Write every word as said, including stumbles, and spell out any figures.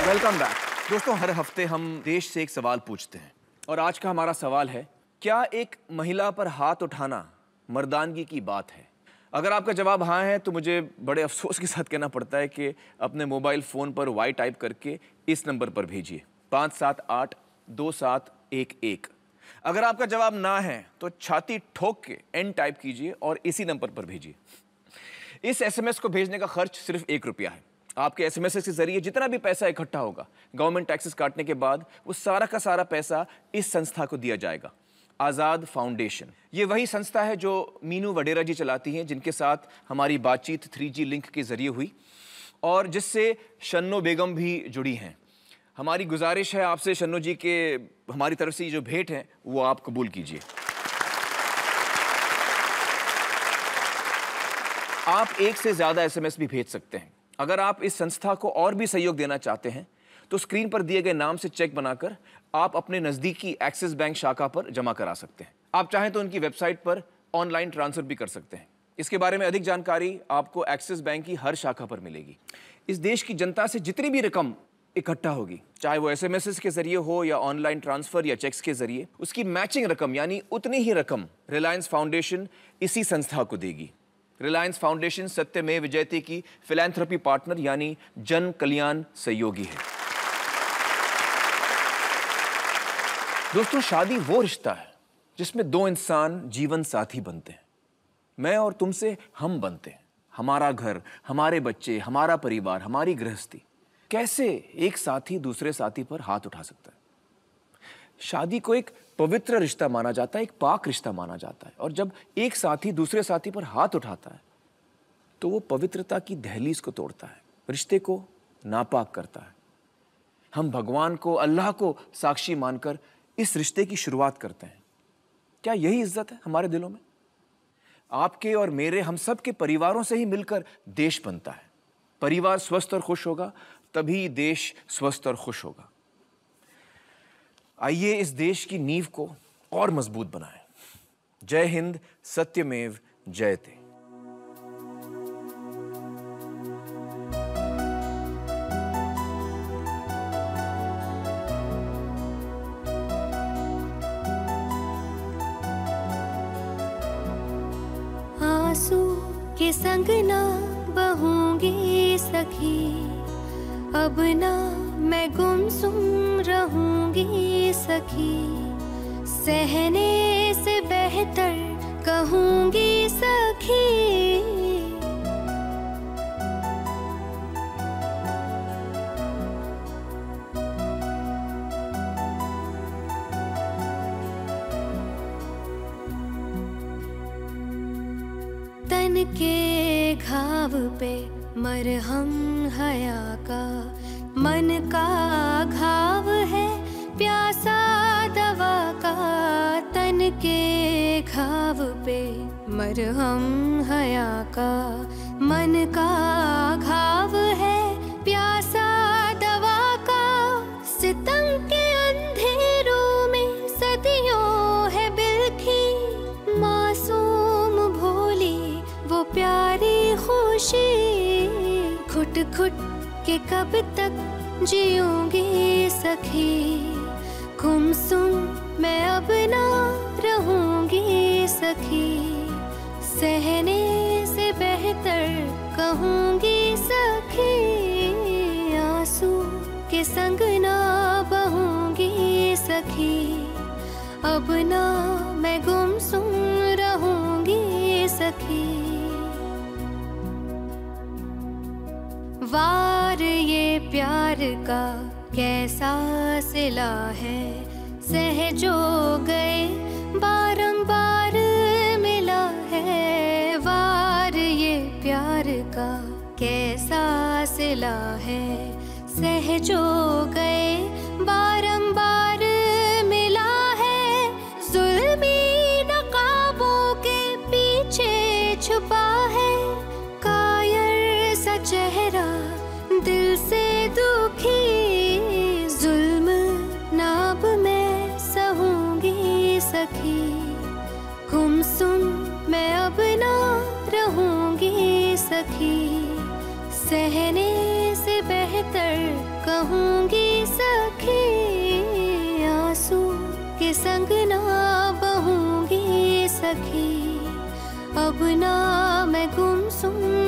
Welcome back. दोस्तों, हर हफ्ते हम देश से एक सवाल पूछते हैं और आज का हमारा सवाल है, क्या एक महिला पर हाथ उठाना मर्दानगी की बात है? अगर आपका जवाब हाँ है तो मुझे बड़े अफसोस के साथ कहना पड़ता है कि अपने मोबाइल फ़ोन पर वाई टाइप करके इस नंबर पर भेजिए, पाँच सात आठ दो सात एक एक। अगर आपका जवाब ना है तो छाती ठोक के एन टाइप कीजिए और इसी नंबर पर भेजिए। इस एसएमएस को भेजने का खर्च सिर्फ एक रुपया है। आपके एसएमएस के जरिए जितना भी पैसा इकट्ठा होगा, गवर्नमेंट टैक्सेस काटने के बाद वो सारा का सारा पैसा इस संस्था को दिया जाएगा, आज़ाद फाउंडेशन। ये वही संस्था है जो मीनू वडेरा जी चलाती हैं, जिनके साथ हमारी बातचीत थ्री जी लिंक के जरिए हुई और जिससे शन्नो बेगम भी जुड़ी हैं। हमारी गुजारिश है आपसे शन्नो जी के हमारी तरफ से ये जो भेंट है वो आप कबूल कीजिए। आप एक से ज़्यादा एसएमएस भी भेज सकते हैं। अगर आप इस संस्था को और भी सहयोग देना चाहते हैं तो स्क्रीन पर दिए गए नाम से चेक बनाकर आप अपने नज़दीकी एक्सिस बैंक शाखा पर जमा करा सकते हैं। आप चाहें तो उनकी वेबसाइट पर ऑनलाइन ट्रांसफर भी कर सकते हैं। इसके बारे में अधिक जानकारी आपको एक्सिस बैंक की हर शाखा पर मिलेगी। इस देश की जनता से जितनी भी रकम इकट्ठा होगी, चाहे वो एसएमएस के जरिए हो या ऑनलाइन ट्रांसफर या चेक्स के जरिए, उसकी मैचिंग रकम यानी उतनी ही रकम रिलायंस फाउंडेशन इसी संस्था को देगी। रिलायंस फाउंडेशन सत्यमेव जयते की फिलैंथ्रोपी पार्टनर यानी जन कल्याण सहयोगी है। दोस्तों, शादी वो रिश्ता है जिसमें दो इंसान जीवन साथी बनते हैं। मैं और तुमसे हम बनते हैं, हमारा घर, हमारे बच्चे, हमारा परिवार, हमारी गृहस्थी। कैसे एक साथी दूसरे साथी पर हाथ उठा सकता है? शादी को एक पवित्र रिश्ता माना जाता है, एक पाक रिश्ता माना जाता है, और जब एक साथी दूसरे साथी पर हाथ उठाता है तो वो पवित्रता की दहलीज को तोड़ता है, रिश्ते को नापाक करता है। हम भगवान को, अल्लाह को साक्षी मानकर इस रिश्ते की शुरुआत करते हैं। क्या यही इज्जत है हमारे दिलों में? आपके और मेरे, हम सब के परिवारों से ही मिलकर देश बनता है। परिवार स्वस्थ और खुश होगा तभी देश स्वस्थ और खुश होगा। आइए इस देश की नींव को और मजबूत बनाएं। जय हिंद, सत्यमेव जयते। आंसू के संग ना बहूंगी सखी, अब ना मैं गुमसुम रहूंगी सखी, सहने से बेहतर कहूंगी सखी। तन के घाव पे मरहम हया का, मन का घाव है प्यासा दवा का। तन के घाव पे मरहम हया का, मन का घाव है प्यासा दवा का। सितम के अंधेरों में सदियों है बिलखी, मासूम भोली वो प्यारी खुशी। घुट घुट के कब तक जीऊंगी सखी, गुमसुम मैं अब ना रहूंगी सखी, सहने से बेहतर कहूंगी सखी। आंसू के संग ना बहूंगी सखी, अब ना मैं गुमसुम रहूंगी सखी। वार ये प्यार का कैसा सिला है, सहजो गए बारंबार मिला है। वार ये प्यार का कैसा सिला है, सहजो गए बारंबार मिला है। जुल्मी नकाबों के पीछे छुपा है, कायर सा चेहरा दिल से दुखी। जुल्म नाब मैं सहूंगी सखी, गुमसुम मैं अब ना रहूंगी सखी, सहने से बेहतर कहूंगी सखी, आंसू के संग ना बहूंगी सखी। अब ना मैं गुमसुम